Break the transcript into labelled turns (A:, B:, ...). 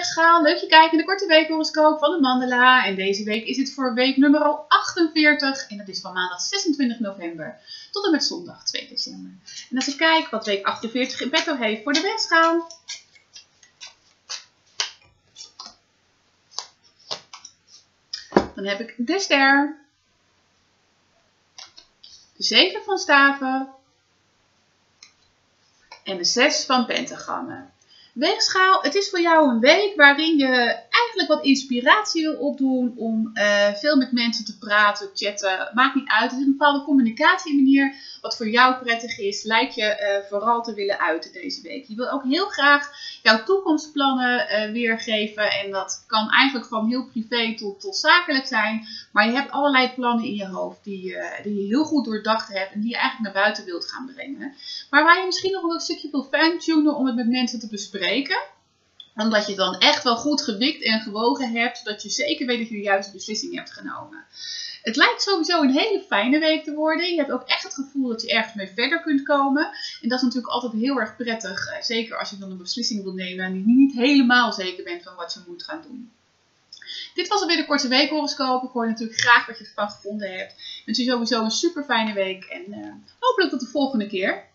A: weegschaal. Leuk je kijken in de korte weekhoroscoop van de Mandala. En deze week is het voor week nummer 48. En dat is van maandag 26 november tot en met zondag 2 december. En als ik kijk wat week 48 in petto heeft voor de weegschaal. Dan heb ik de ster. De 7 van staven. En de 6 van pentagrammen. Weegschaal, het is voor jou een week waarin je eigenlijk wat inspiratie wil opdoen om veel met mensen te praten, chatten. Maakt niet uit, het is een bepaalde communicatiemanier wat voor jou prettig is. Lijkt je vooral te willen uiten deze week. Je wil ook heel graag jouw toekomstplannen weergeven en dat kan eigenlijk van heel privé tot zakelijk zijn. Maar je hebt allerlei plannen in je hoofd die je heel goed doordacht hebt en die je eigenlijk naar buiten wilt gaan brengen. Maar waar je misschien nog een stukje wil fine-tunen om het met mensen te bespreken. Omdat je dan echt wel goed gewikt en gewogen hebt, zodat je zeker weet dat je de juiste beslissing hebt genomen. Het lijkt sowieso een hele fijne week te worden. Je hebt ook echt het gevoel dat je ergens mee verder kunt komen. En dat is natuurlijk altijd heel erg prettig. Zeker als je dan een beslissing wil nemen en je niet helemaal zeker bent van wat je moet gaan doen. Dit was alweer de korte weekhoroscoop. Ik hoor natuurlijk graag wat je ervan gevonden hebt. Ik wens je sowieso een super fijne week en hopelijk tot de volgende keer.